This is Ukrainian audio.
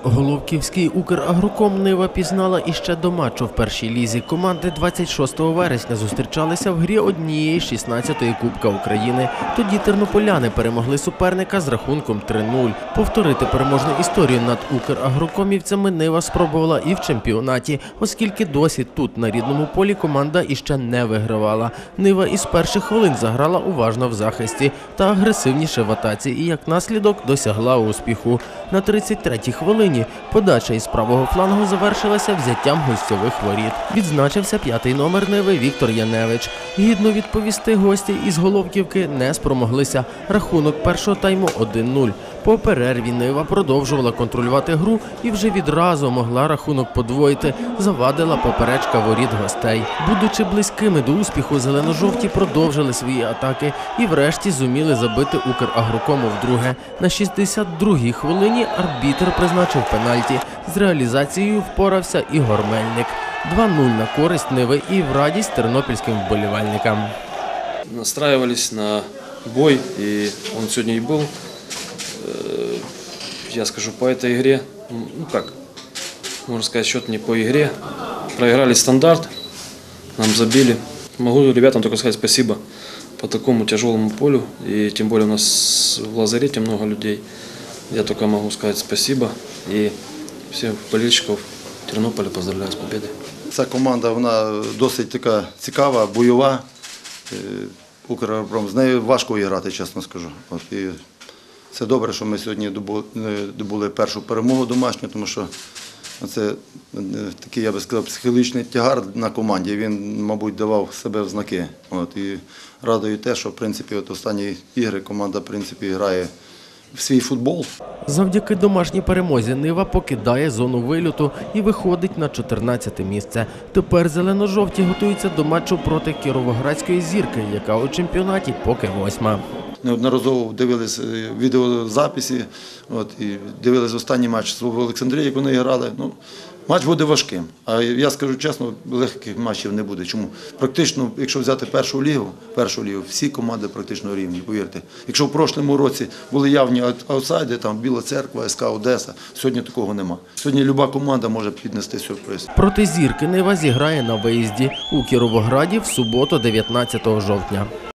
Головківський «Украгроком» Нива пізнала іще до матчу в першій лізі. Команди 26 вересня зустрічалися в грі однієї з 16-ї Кубка України. Тоді тернополяни перемогли суперника з рахунком 3-0. Повторити переможну історію над «Украгрокомівцями» Нива спробувала і в чемпіонаті, оскільки досі тут, на рідному полі, команда іще не вигравала. Нива із перших хвилин заграла уважно в захисті та агресивніше в атаці і, як наслідок, досягла успіху. На 33-й хвилині подача із правого флангу завершилася взяттям гостьових воріт. Відзначився п'ятий номер Ниви Віктор Яневич. Гідно відповісти гості із Головківки не спромоглися. Рахунок першого тайму 1-0. По перерві Нива продовжувала контролювати гру і вже відразу могла рахунок подвоїти. Завадила поперечка воріт гостей. Будучи близькими до успіху, зелено-жовті продовжили свої атаки і врешті зуміли забити «Украгрокому» вдруге. На 62-й хвилині арбітр призначив пенальті. З реалізацією впорався Ігор Мельник. 2-0 на користь Ниви і в радість тернопільським вболівальникам. Настраивались на бой, и он сегодня и был. Я скажу, по этой игре, можно сказать, счет не по игре. Проиграли стандарт, нам забили. Могу ребятам только сказать спасибо по такому тяжелому полю, и тем более у нас в лазарете много людей. Я только могу сказать спасибо, и всех болельщиков Тернополя поздравляю с победой. Ця команда, вона досить така цікава, бойова. «Украгропром», з нею важко грати, чесно скажу. І це добре, що ми сьогодні добули першу перемогу домашню, тому що це такий, я би сказав, психологічний тягар на команді. Він, мабуть, давав себе в знаки. І радує те, що в принципі, останні ігри команда в принципі, грає в свій футбол. Завдяки домашній перемозі Нива покидає зону вильоту і виходить на 14-те місце. Тепер зелено-жовті готуються до матчу проти Кіровоградської «Зірки», яка у чемпіонаті поки 8-ма. Неодноразово дивились відеозаписи, і дивились останній матч в Олександрії, як вони грали. Матч буде важким, а я скажу чесно, легких матчів не буде. Чому? Практично, якщо взяти першу лігу, всі команди практично рівні, повірте. Якщо в прошлому році були явні аутсайди, там Біла Церква, СК Одеса, сьогодні такого нема. Сьогодні люба команда може піднести сюрприз. Проти «Зірки» Нива зіграє на виїзді у Кіровограді в суботу, 19 жовтня.